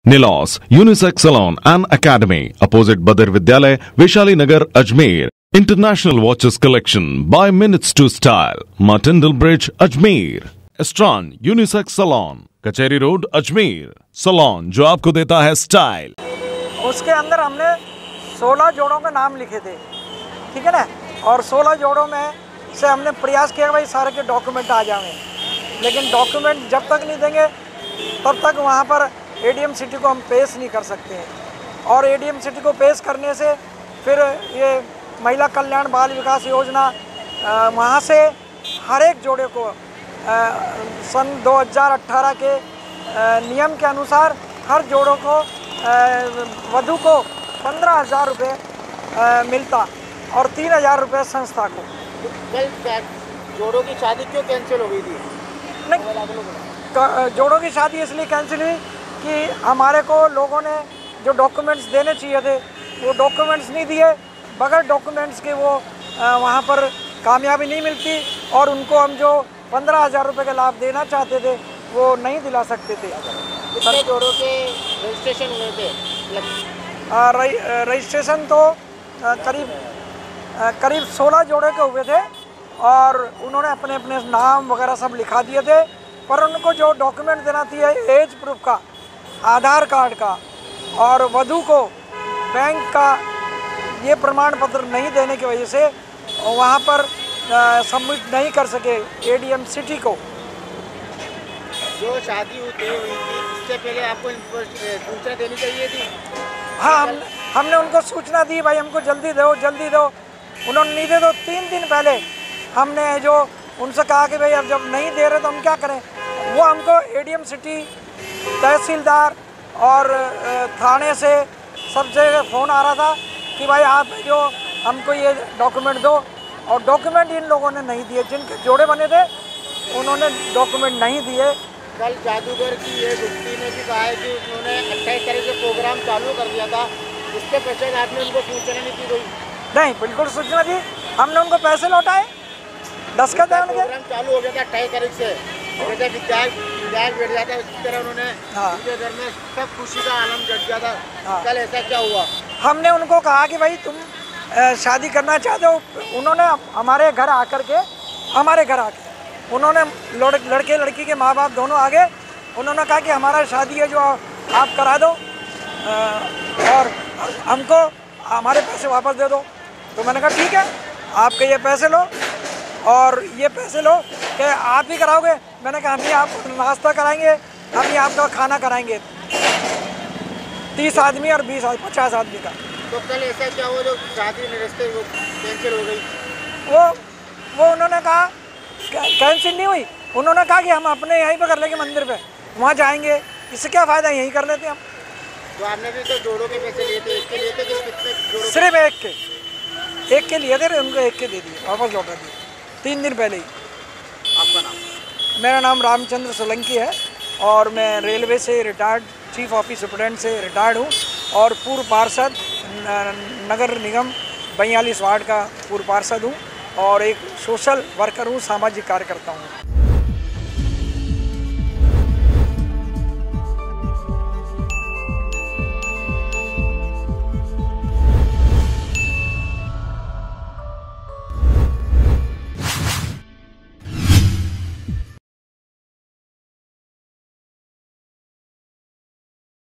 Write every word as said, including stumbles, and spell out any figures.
Nilos Unisex Salon and Academy, opposite Badr Vidyalay, Vaishali Nagar, Ajmer. International Watches Collection by Minutes to Style, Martindale Bridge, Ajmer. Estran Unisex Salon, कचहरी road, Ajmer. Salon जो आपको देता है style. उसके अंदर हमने सोलह जोड़ों के नाम लिखे थे, ठीक है ना, और सोलह जोड़ों में से हमने प्रयास किया भाई सारे के डॉक्यूमेंट आ जाएं, लेकिन डॉक्यूमेंट जब तक नहीं देंगे तब तक वहाँ पर एडीएम सिटी को हम पेश नहीं कर सकते हैं. और एडीएम सिटी को पेश करने से फिर ये महिला कल्याण बाल विकास योजना वहाँ से हर एक जोड़े को आ, सन दो हज़ार अठारह के आ, नियम के अनुसार हर जोड़ों को वधू को पंद्रह हज़ार रुपये मिलता और तीन हज़ार रुपये संस्था को. कल जोड़ों की शादी क्यों कैंसिल हो गई थी? नहीं, जोड़ों की शादी इसलिए कैंसिल हुई कि हमारे को लोगों ने जो डॉक्यूमेंट्स देने चाहिए थे वो डॉक्यूमेंट्स नहीं दिए. बगैर डॉक्यूमेंट्स के वो वहाँ पर कामयाबी नहीं मिलती और उनको हम जो पंद्रह हज़ार रुपये का लाभ देना चाहते थे वो नहीं दिला सकते थे. कितने जोड़ों के रजिस्ट्रेशन हुए थे? रजिस्ट्रेशन तो करीब करीब सोलह जोड़े के हुए थे और उन्होंने अपने अपने नाम वगैरह सब लिखा दिए थे, पर उनको जो डॉक्यूमेंट देना थी एज प्रूफ का, आधार कार्ड का, और वधू को बैंक का ये प्रमाण पत्र नहीं देने की वजह से वहाँ पर सबमिट नहीं कर सके एडीएम सिटी को. जो शादी हुई थी इससे पहले आपको सूचना देनी चाहिए थी. हाँ, हम हमने उनको सूचना दी भाई हमको जल्दी दो जल्दी दो. उन्होंने नहीं दे दो तीन दिन पहले हमने जो उनसे कहा कि भाई अब जब नहीं दे रहे तो हम क्या करें. वो हमको एडीएम सिटी, तहसीलदार और थाने से सब जगह फ़ोन आ रहा था कि भाई आप जो हमको ये डॉक्यूमेंट दो, और डॉक्यूमेंट इन लोगों ने नहीं दिए. जिनके जोड़े बने थे उन्होंने डॉक्यूमेंट नहीं दिए. कल जादूगर की ये गुप्ती ने भी कहा है कि उन्होंने अट्ठाईस तारीख से प्रोग्राम चालू कर दिया था, इसके पश्चात आपने उनको सूचना नहीं दी गई? नहीं, बिल्कुल सूचना दी. हमने उनको पैसे लौटाए, दस्खत है उनके. प्रोग्राम चालू हो गया था अट्ठाईस तारीख से, जैसे विधायक विधायक बैठ जाता है उसी तरह उन्होंने उनके घर में सब खुशी का आलम जग गया था. हाँ. कल ऐसा क्या हुआ? हमने उनको कहा कि भाई तुम शादी करना चाहते हो. उन्होंने हमारे घर आकर के हमारे घर आके उन्होंने लड़के लड़की के माँ बाप दोनों आगे उन्होंने कहा कि हमारा शादी है जो आप करा दो और हमको हमारे पैसे वापस दे दो. तो मैंने कहा ठीक है, आपके ये पैसे लो और ये पैसे लो कि आप ही कराओगे. मैंने कहा हम ही आपको नाश्ता कराएंगे, हम ही आपका खाना कराएंगे, तीस आदमी और बीस आदमी पचास आदमी का. तो कल ऐसा क्या हुआ जो शादी निरस्ते वो कैंसिल हो गई? वो वो उन्होंने कहा कैंसिल नहीं हुई. उन्होंने कहा कि हम अपने यहीं पे कर लेंगे, मंदिर पे वहाँ जाएंगे, इससे क्या फ़ायदा, यहीं कर लेते हम. तो आपने भी तो जोड़ों के पैसे लिए थे, एक के लिए थे कि कितने जोड़ों? सिर्फ एक के एक के लिए थे, उनको एक के दे दिए, वापस लौटा दिए तीन दिन पहले ही. आपका नाम? मेरा नाम रामचंद्र सोलंकी है और मैं रेलवे से रिटायर्ड चीफ ऑफिस सुपरडेंट से रिटायर्ड हूँ और पूर्व पार्षद नगर निगम बयालीस वार्ड का पूर्व पार्षद हूँ और एक सोशल वर्कर हूँ, सामाजिक कार्यकर्ता हूँ.